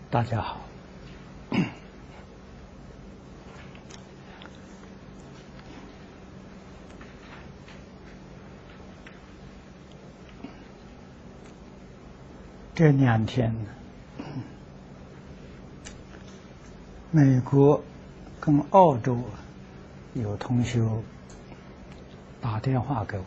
大家好。这2天，美国跟澳洲有同学打电话给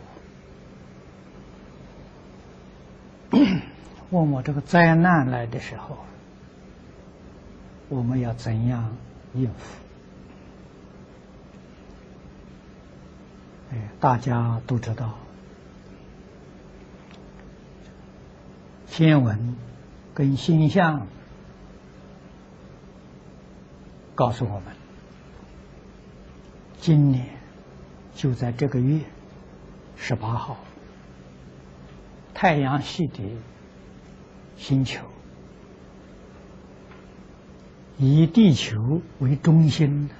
我，问我这个灾难来的时候，我们要怎样应付？大家都知道，天文跟星象告诉我们，今年就在这个月18号，太阳系的星球以地球为中心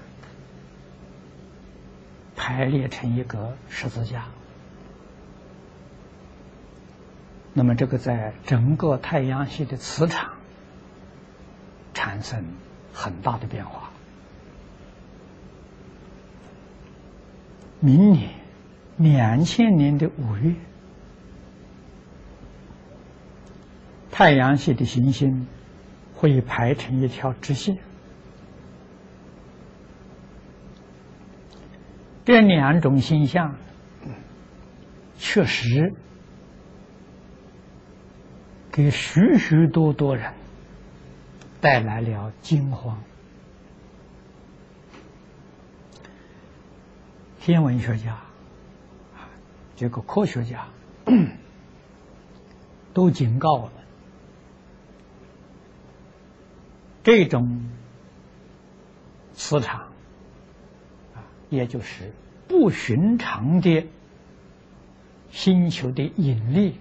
排列成一个十字架。那么这个在整个太阳系的磁场产生很大的变化。明年2000年的5月，太阳系的行星会排成一条直线。这2种星象确实给许许多多人带来了惊慌。天文学家、这个科学家都警告我们，这种磁场也就是不寻常的星球的引力，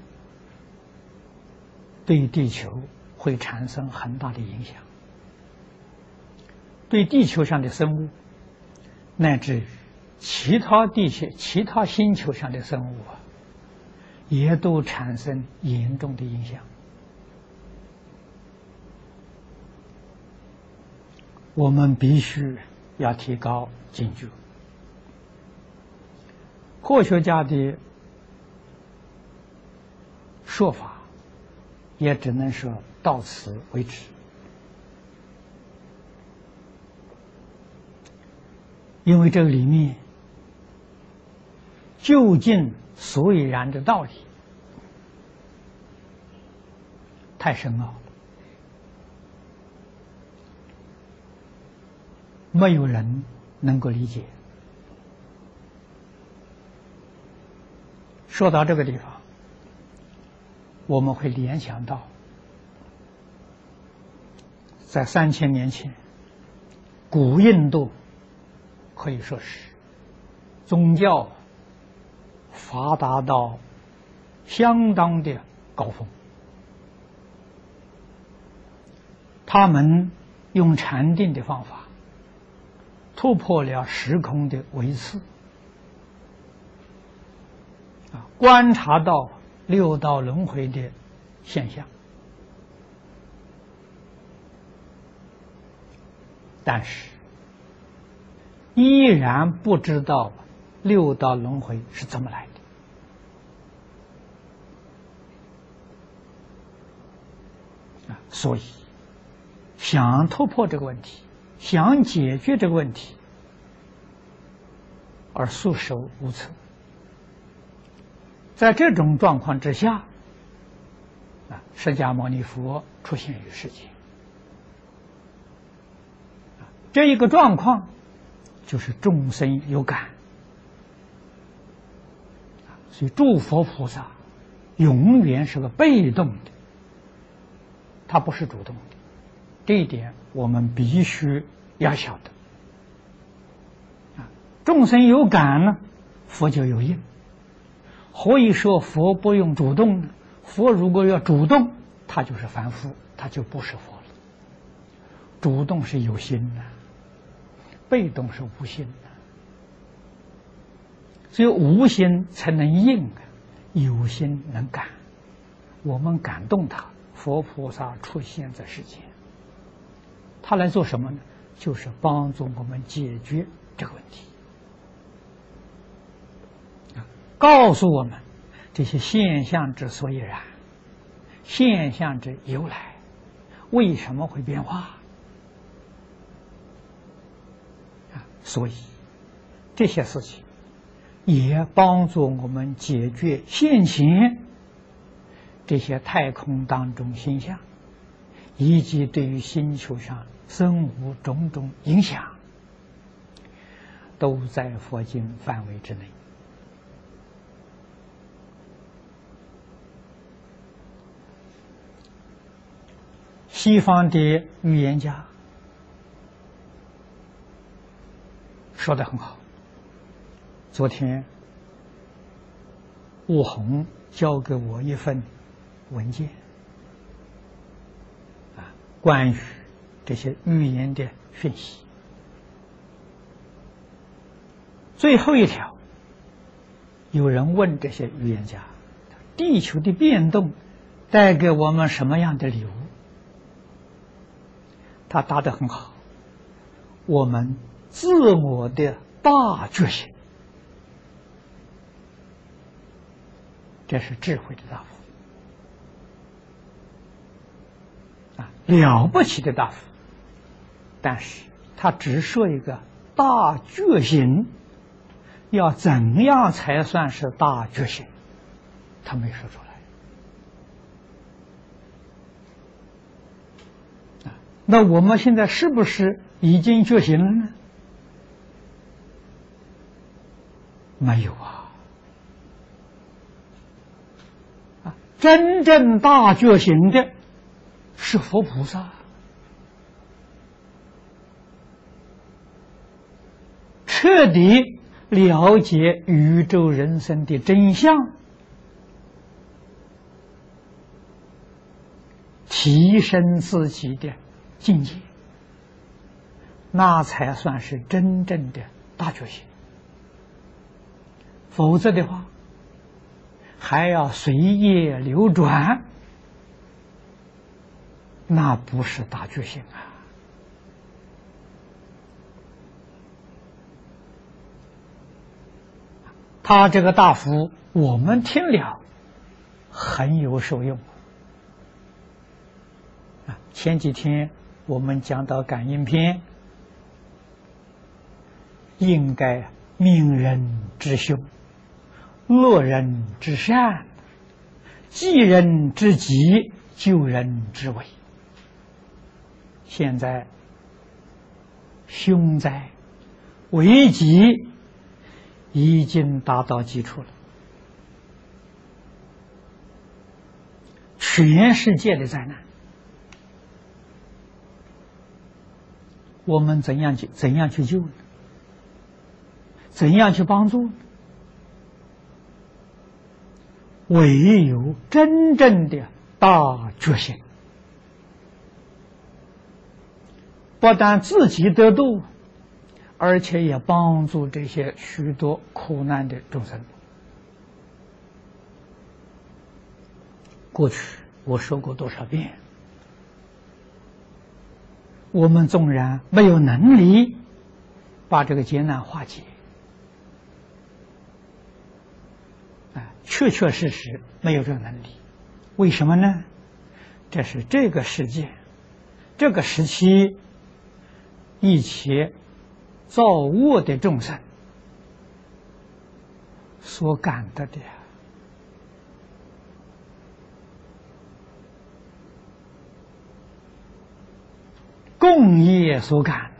对地球会产生很大的影响，对地球上的生物，乃至于其他星球上的生物也都产生严重的影响。我们必须要提高警觉。科学家的说法也只能说到此为止，因为这个里面究竟所以然的道理太深奥了，没有人能够理解。说到这个地方，我们会联想到在3000年前，古印度可以说是宗教发达到相当的高峰。他们用禅定的方法突破了时空的维次，观察到6道轮回的现象，但是依然不知道6道轮回是怎么来的。所以想突破这个问题，想解决这个问题，而束手无策。在这种状况之下，释迦牟尼佛出现于世间。这一个状况就是众生有感，所以诸佛菩萨永远是个被动的，他不是主动的。这一点我们必须要晓得。众生有感呢，佛就有应。何以说佛不用主动呢？佛如果要主动，他就是凡夫，他就不是佛了。主动是有心的，被动是无心的。所以无心才能应，有心能感。我们感动他，佛菩萨出现在世间。 他来做什么呢？就是帮助我们解决这个问题，告诉我们这些现象之所以然，现象之由来，为什么会变化所以这些事情也帮助我们解决现前这些太空当中现象，以及对于星球上生物种种影响，都在佛经范围之内。西方的预言家说得很好。昨天吴红交给我一份文件关于这些预言的讯息。最后一条，有人问这些预言家，地球的变动带给我们什么样的礼物？他答得很好，我们自我的大觉醒，这是智慧的大福了不起的大福。但是他只说一个大觉醒，要怎样才算是大觉醒，他没说出来。那我们现在是不是已经觉醒了呢？没有真正大觉醒的是佛菩萨，彻底了解宇宙人生的真相，提升自己的境界，那才算是真正的大觉醒。否则的话，还要随业流转，那不是大觉醒他这个大福，我们听了很有受用前几天我们讲到感应篇，应该悯人之凶，乐人之善，济人之急，救人之危。现在凶灾危急已经达到基础了，全世界的灾难，我们怎样去救呢？怎样去帮助呢？唯有真正的大觉醒，不但自己得度，而且也帮助这些许多苦难的众生。过去我说过多少遍，我们纵然没有能力把这个劫难化解，确确实实没有这个能力。为什么呢？这是这个世界这个时期一切造恶的众生所感得的共业所感，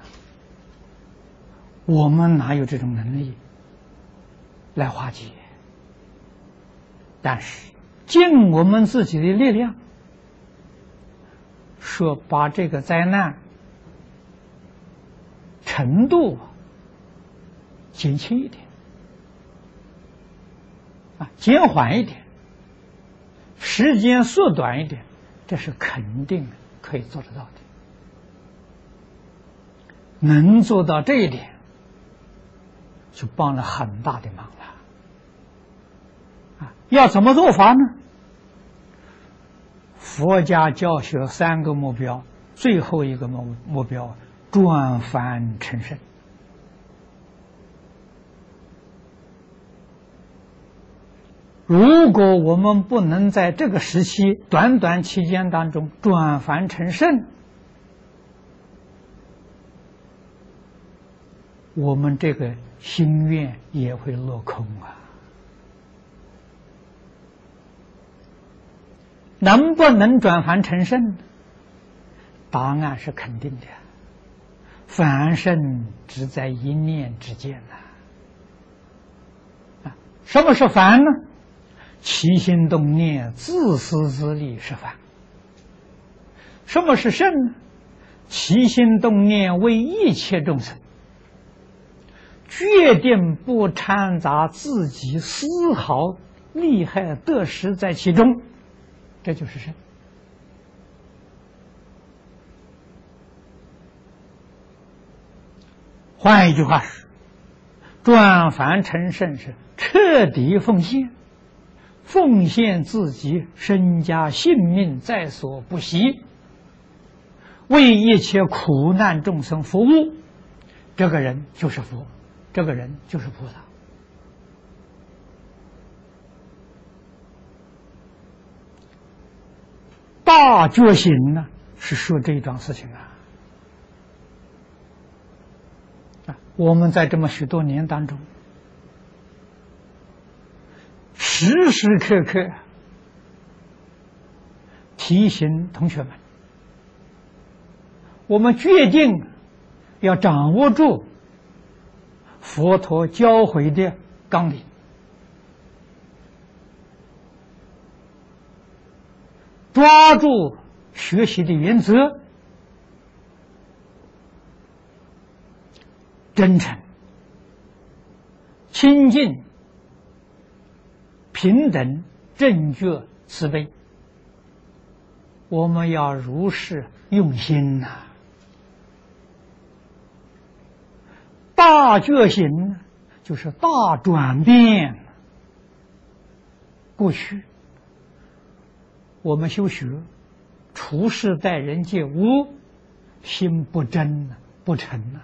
我们哪有这种能力来化解？但是尽我们自己的力量，说把这个灾难程度减轻一点减缓一点，时间缩短一点，这是肯定可以做得到的。能做到这一点，就帮了很大的忙了要怎么做法呢？佛家教学3个目标最后一个目标，转凡成圣。如果我们不能在这个时期短短期间当中转凡成圣，我们这个心愿也会落空啊！能不能转凡成圣？答案是肯定的。凡圣只在一念之间呐！什么是凡呢？起心动念、自私自利是凡。什么是圣呢？起心动念为一切众生，决定不掺杂自己丝毫利害得失在其中，这就是圣。换一句话说，转凡成圣是彻底奉献，奉献自己身家性命在所不惜，为一切苦难众生服务。这个人就是佛，这个人就是菩萨。大觉醒呢，是说这一桩事情啊。我们在这么许多年当中，时时刻刻提醒同学们，我们决定要掌握住佛陀教诲的纲领，抓住学习的原则，真诚、清净、平等、正觉、慈悲，我们要如是用心呐。大觉醒就是大转变。过去我们修学处事待人接物，心不真不诚呐。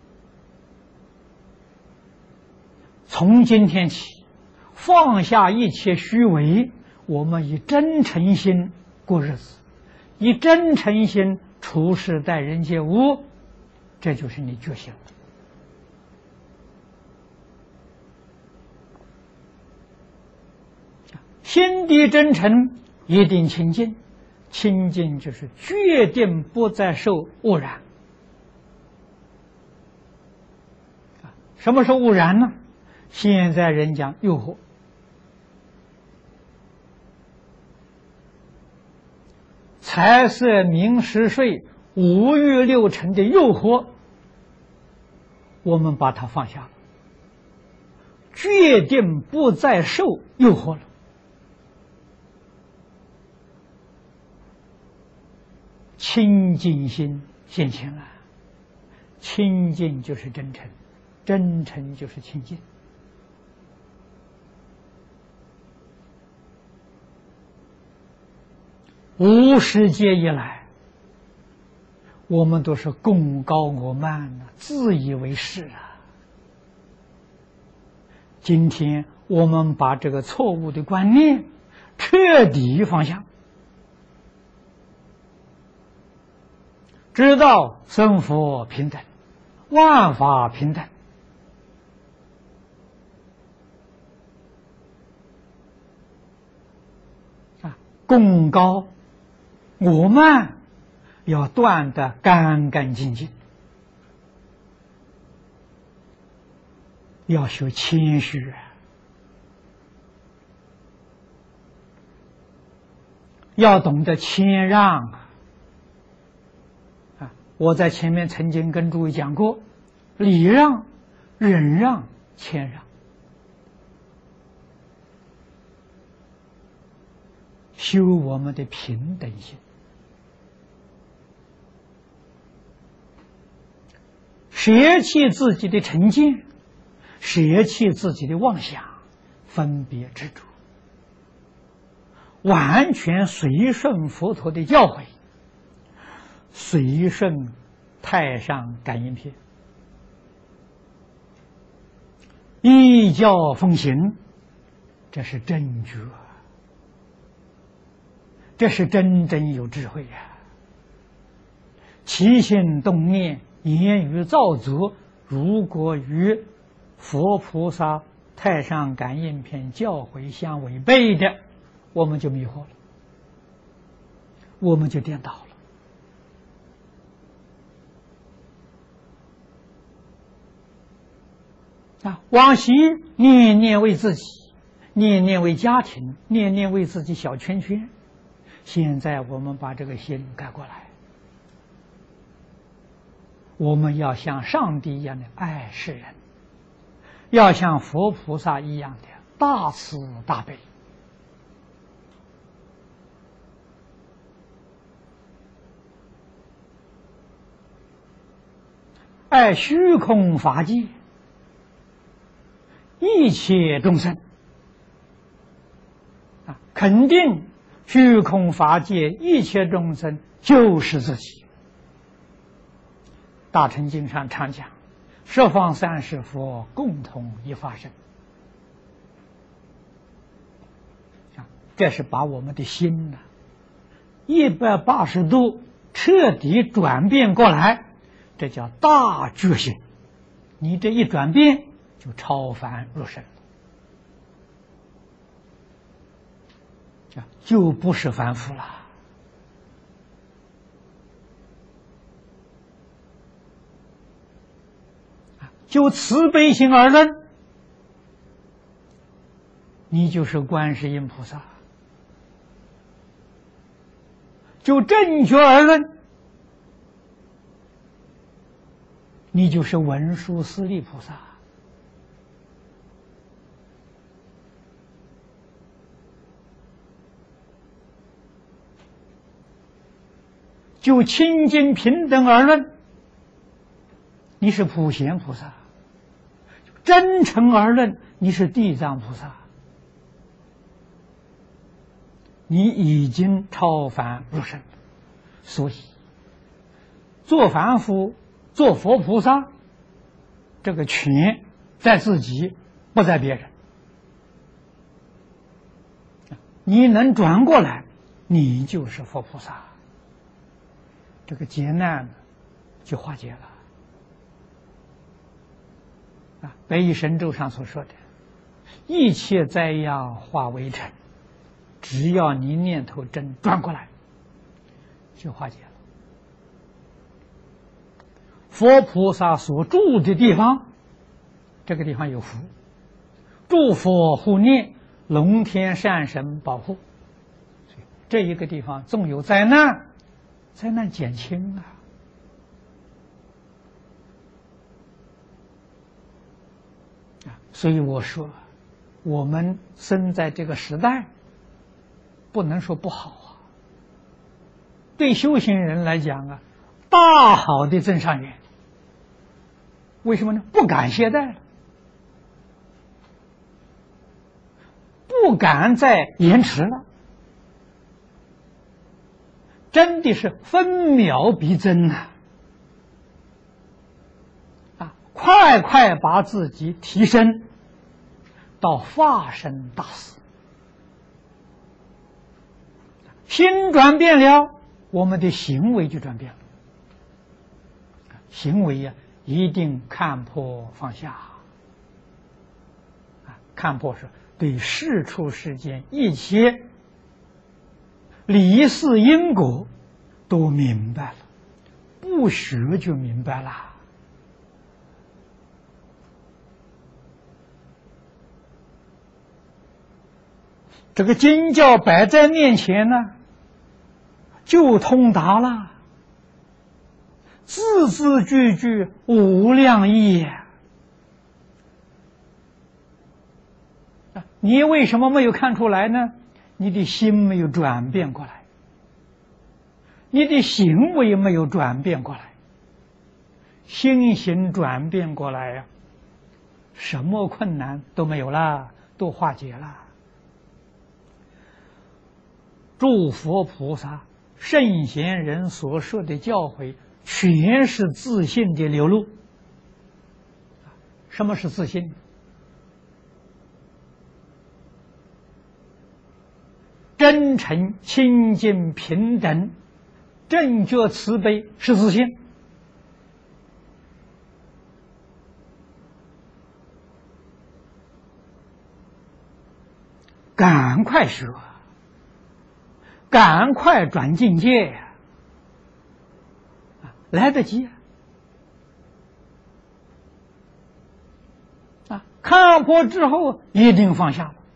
从今天起，放下一切虚伪，我们以真诚心过日子，以真诚心处事待人接物，这就是你觉醒了。心地真诚，一定清净。清净就是决定不再受污染。什么是污染呢？现在人讲诱惑，财色名食睡五欲六尘的诱惑，我们把它放下了，决定不再受诱惑了。清净心现前了，清净就是真诚，真诚就是清净。无始劫以来，我们都是功高我慢自以为是啊。今天我们把这个错误的观念彻底放下，知道生佛平等，万法平等。功高我慢要断得干干净净，要学谦虚，要懂得谦让啊！我在前面曾经跟诸位讲过，礼让、忍让、谦让，修我们的平等心。舍弃自己的成见，舍弃自己的妄想、分别执着，完全随顺佛陀的教诲， 随顺太上感应篇，依教奉行，这是正觉，这是真正有智慧呀！起心动念、言语造作，如果与佛菩萨太上感应篇教诲相违背的，我们就迷惑了，我们就颠倒了。往昔念念为自己，念念为家庭，念念为自己小圈圈。现在我们把这个心改过来，我们要像上帝一样的爱世人，要像佛菩萨一样的大慈大悲。爱虚空法界，一切众生肯定虚空法界一切众生就是自己。大乘经上常讲，十方三世佛共同一法身，这是把我们的心呢180度彻底转变过来，这叫大觉醒。你这一转变，就超凡入圣了，就不是凡夫了。就慈悲心而论，你就是观世音菩萨；就正觉而论，你就是文殊师利菩萨。就清净平等而论，你是普贤菩萨；真诚而论，你是地藏菩萨。你已经超凡入圣，所以做凡夫、做佛菩萨，这个权在自己，不在别人。你能转过来，你就是佛菩萨。这个劫难就化解了。北一神咒上所说的，一切灾殃化为尘，只要你念头真转过来，就化解了。佛菩萨所住的地方，这个地方有福，诸佛护念，龙天善神保护，这一个地方纵有灾难，灾难减轻啊。所以我说，我们生在这个时代，不能说不好啊。对修行人来讲啊，大好的增上缘。为什么呢？不敢懈怠了，不敢再延迟了，真的是分秒必争快快把自己提升到化身大士。心转变了，我们的行为就转变了。行为一定看破放下。看破是对世出世间一切理事因果都明白了，不学就明白了。这个经教摆在面前呢，就通达了，字字句句无量义。你为什么没有看出来呢？你的心没有转变过来，你的行为没有转变过来。心行转变过来呀，什么困难都没有了，都化解了。诸佛菩萨圣贤人所说的教诲，全是自信的流露。什么是自信？真诚、清净、平等、正觉、慈悲是自信。赶快学，赶快转境界呀！来得及啊！看破之后一定放下了。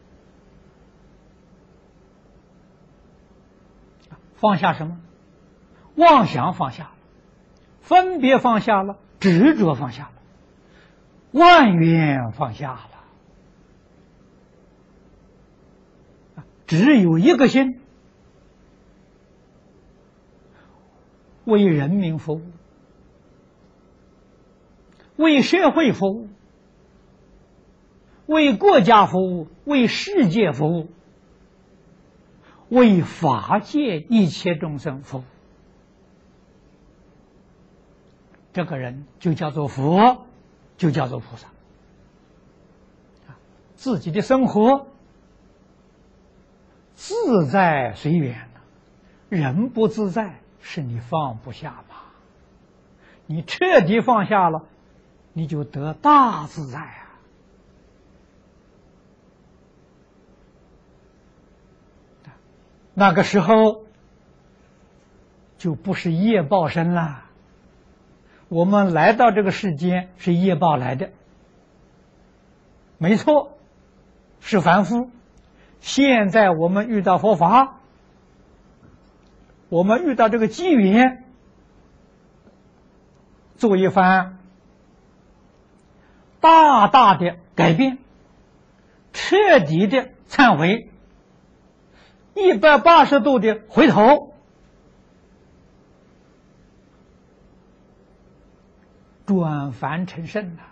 放下什么？妄想放下了，分别放下了，执着放下了，万缘放下了。只有一个心，为人民服务，为社会服务，为国家服务，为世界服务，为法界一切众生服务。这个人就叫做佛，就叫做菩萨。自己的生活自在随缘，人不自在是你放不下嘛。你彻底放下了，你就得大自在啊。那个时候就不是业报身了。我们来到这个世间是业报来的，没错，是凡夫。现在我们遇到佛法，我们遇到这个机缘，做一番大大的改变，彻底的忏悔，180度的回头，转凡成圣了。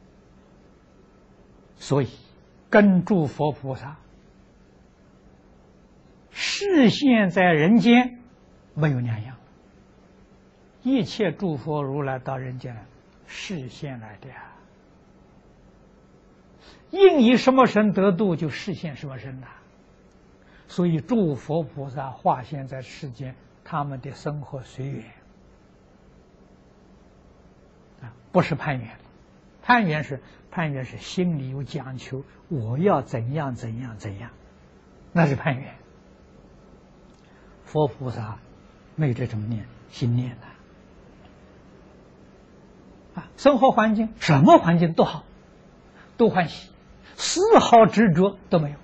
所以跟诸佛菩萨示现在人间没有两样，一切诸佛如来到人间来示现来的呀。应以什么身得度，就示现什么身呐。所以诸佛菩萨化现在世间，他们的生活随缘啊，不是攀缘。攀缘是心里有讲求，我要怎样怎样怎样，那是攀缘。佛菩萨没这种心念的啊，生活环境什么环境都好，都欢喜，丝毫执着都没有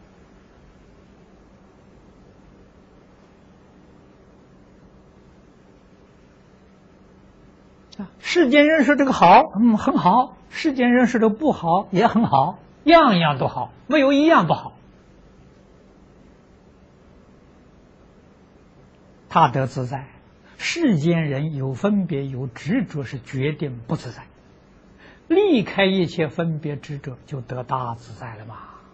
啊。世间人说这个好，很好；世间人说这个不好，也很好，样样都好，没有一样不好。他得自在，世间人有分别有执着是决定不自在，离开一切分别执着就得大自在了嘛。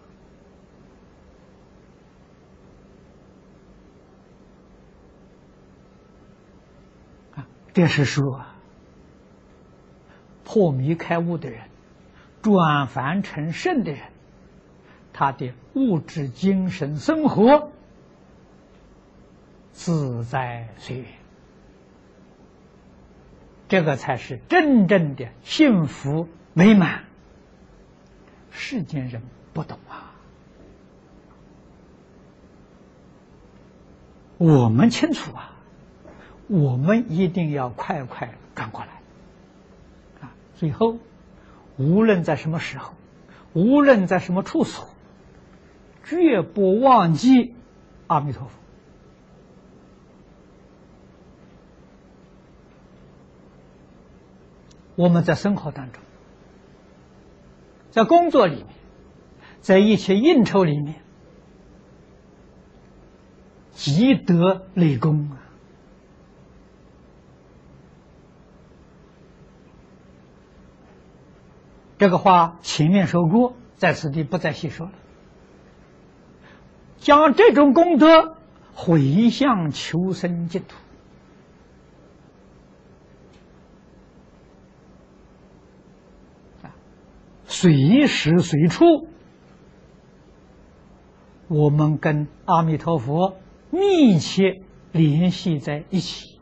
这是说破迷开悟的人，转凡成圣的人，他的物质精神生活自在随缘，这个才是真正的幸福美满。世间人不懂啊，我们清楚啊，我们一定要快快转过来啊！最后，无论在什么时候，无论在什么处所，绝不忘记阿弥陀佛。我们在生活当中，在工作里面，在一切应酬里面，积德累功啊！这个话前面说过，在此地不再细说了。将这种功德回向求生净土。随时随处，我们跟阿弥陀佛密切联系在一起，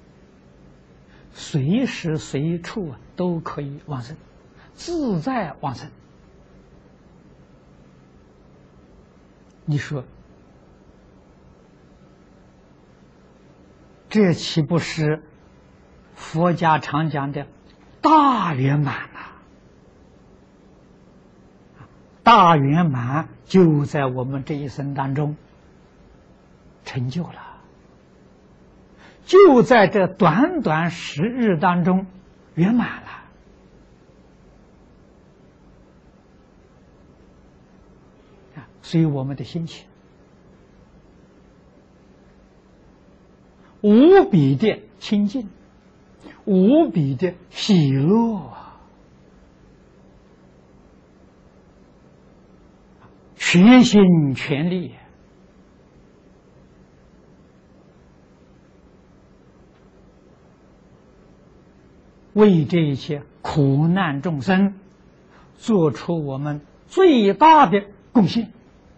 随时随处都可以往生，自在往生。你说，这岂不是佛家常讲的大圆满吗？大圆满就在我们这一生当中成就了，就在这短短10日当中圆满了。所以我们的心情无比的清净，无比的喜乐啊！全心全力，为这一切苦难众生做出我们最大的贡献。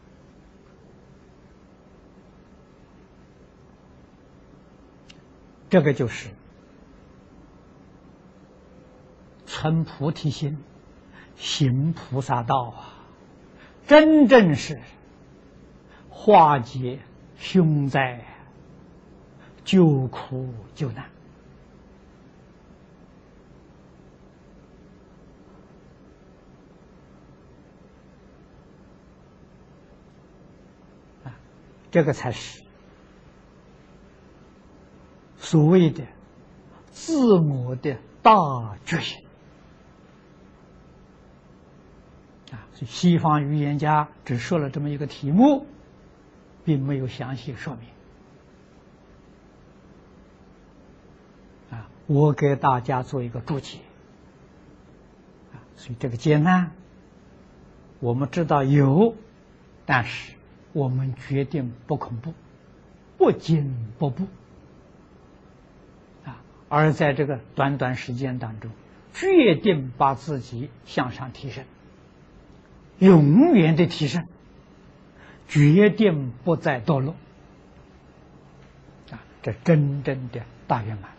这个就是存菩提心，行菩萨道啊！真正是化解凶灾，救苦救难。这个才是所谓的自我的大觉醒。西方预言家只说了这么一个题目，并没有详细说明。我给大家做一个注解。所以这个劫难，我们知道有，但是我们决定不恐怖，不惊不怖。而在这个短短时间当中，决定把自己向上提升。永远的提升，决定不再堕落。这真正的大圆满。